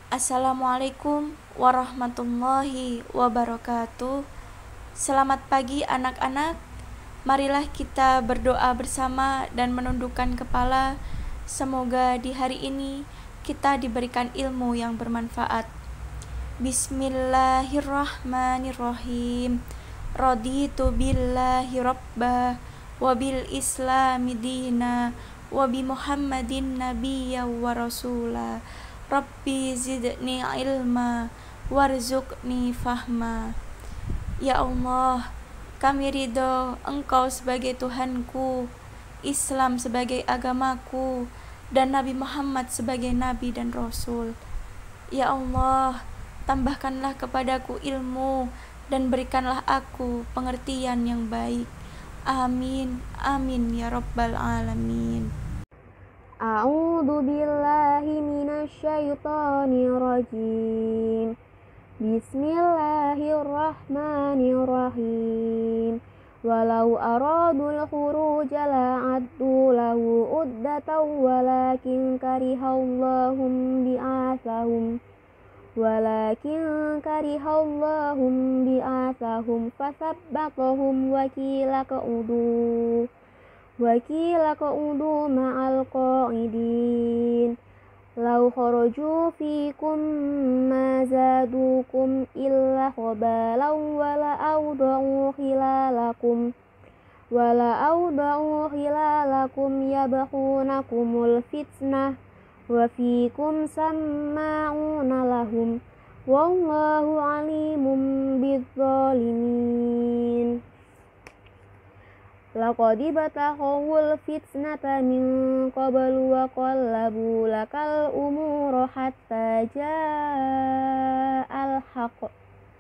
Assalamualaikum warahmatullahi wabarakatuh. Selamat pagi anak-anak. Marilah kita berdoa bersama dan menundukkan kepala. Semoga di hari ini kita diberikan ilmu yang bermanfaat. Bismillahirrahmanirrahim. Raditu billahi rabbah wa bil islami dina wa bi Muhammadin nabiyya wa rasula. Rabbi zidni ilma warzuqni fahma. Ya Allah, kami ridho Engkau sebagai Tuhanku, Islam sebagai agamaku, dan Nabi Muhammad sebagai Nabi dan Rasul. Ya Allah, tambahkanlah kepadaku ilmu dan berikanlah aku pengertian yang baik. Amin, amin ya rabbal alamin. A'udzu billahi minasyaitonir rajim. Bismillahirrahmanirrahim. Walau aradul khuruja la'addu lahu uddatan walakin karihallahum bi'athahum fasabbatahum wa qila qa'udu ma'al qa'idin. Lau kharaju fikum ma zadukum illa khabalan wala awda'u khilalakum yabghunakumul fitnah wa fikum samma'una lahum wallahu alimun bizzalimin. Laqad bataghawul fitnata min qablu wa qallabu lakal umura hatta ja'al haqq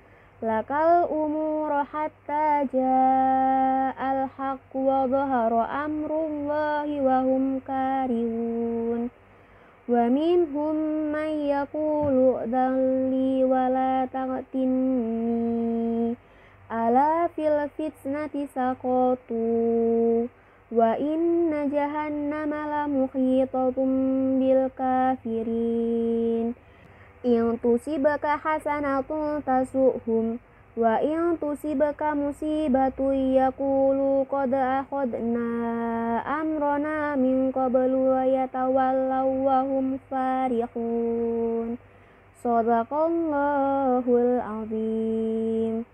wa dhahara amrullahi wa hum karihun. Wa minhum man yaqulu dhalli wa la taqtinni ala fil fitnati saqatu wa inna jahannama la muhitatun bil kafirin. In tusibaka hasanatun tasu'hum wa in tusibaka musibatun yaqulu qad akhadna amrana min qablu wa yatawallaw wa hum farihun. Shadaqallahul azim.